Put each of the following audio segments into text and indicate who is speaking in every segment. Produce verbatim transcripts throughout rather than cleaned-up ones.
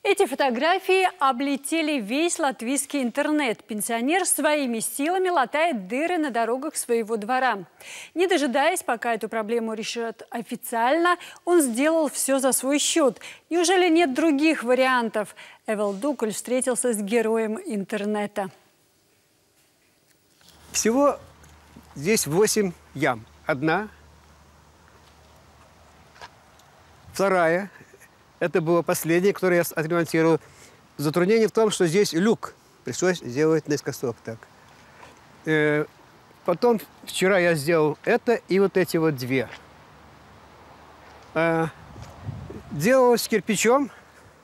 Speaker 1: Эти фотографии облетели весь латвийский интернет. Пенсионер своими силами латает дыры на дорогах своего двора. Не дожидаясь, пока эту проблему решат официально, он сделал все за свой счет. Неужели нет других вариантов? Эвел Дукуль встретился с героем интернета.
Speaker 2: Всего здесь восемь ям. Одна, вторая. Это было последнее, которое я отремонтировал. Затруднение в том, что здесь люк. Пришлось сделать наискосок так. Э, потом вчера я сделал это и вот эти вот две. Э, делалось кирпичом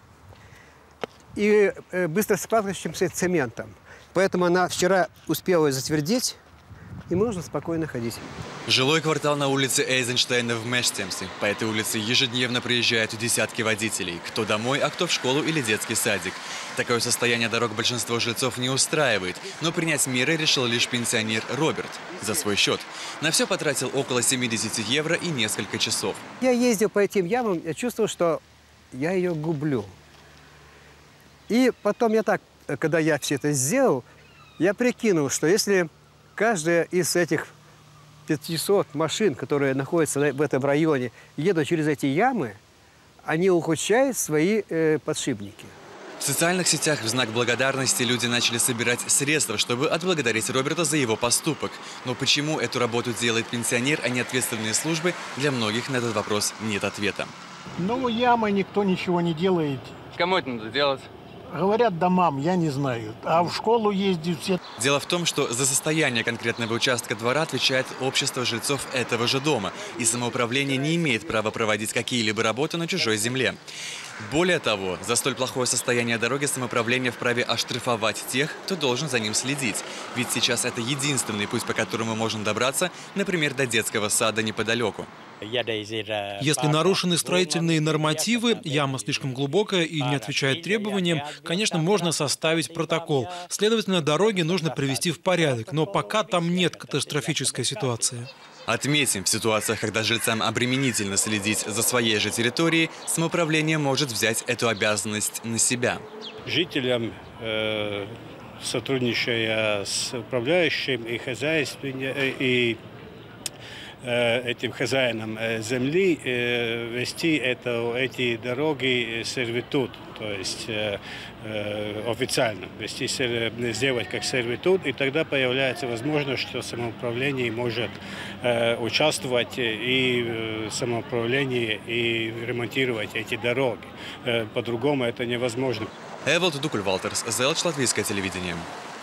Speaker 2: и э, быстро складывающимся цементом. Поэтому она вчера успела затвердеть, и можно спокойно ходить.
Speaker 3: Жилой квартал на улице Эйзенштейна в Мештемсе. По этой улице ежедневно приезжают десятки водителей. Кто домой, а кто в школу или детский садик. Такое состояние дорог большинство жильцов не устраивает. Но принять меры решил лишь пенсионер Роберт. За свой счет. На все потратил около семидесяти евро и несколько часов.
Speaker 2: Я ездил по этим ямам, я чувствовал, что я ее гублю. И потом я так, когда я все это сделал, я прикинул, что если каждая из этих пятисот машин, которые находятся в этом районе, едут через эти ямы, они ухудшают свои э, подшипники.
Speaker 3: В социальных сетях в знак благодарности люди начали собирать средства, чтобы отблагодарить Роберта за его поступок. Но почему эту работу делает пенсионер, а не ответственные службы, для многих на этот вопрос нет ответа.
Speaker 4: Ну, ямы никто ничего не делает.
Speaker 3: Кому это надо делать?
Speaker 4: Говорят домам, я не знаю. А в школу ездят все.
Speaker 3: Дело в том, что за состояние конкретного участка двора отвечает общество жильцов этого же дома. И самоуправление не имеет права проводить какие-либо работы на чужой земле. Более того, за столь плохое состояние дороги самоуправление вправе оштрафовать тех, кто должен за ним следить. Ведь сейчас это единственный путь, по которому можно добраться, например, до детского сада неподалеку.
Speaker 5: Если нарушены строительные нормативы, яма слишком глубокая и не отвечает требованиям, конечно, можно составить протокол. Следовательно, дороги нужно привести в порядок, но пока там нет катастрофической ситуации.
Speaker 3: Отметим, в ситуациях, когда жильцам обременительно следить за своей же территорией, самоуправление может взять эту обязанность на себя.
Speaker 6: Жителям, э, сотрудничая с управляющим и хозяйством, и этим хозяином земли, вести это, эти дороги сервитут, то есть официально вести, сделать как сервитут, и тогда появляется возможность, что самоуправление может участвовать и самоуправление и ремонтировать эти дороги. По-другому это невозможно.
Speaker 3: Эвел Дукуль, Валтерс, Зелч, латвийское телевидение.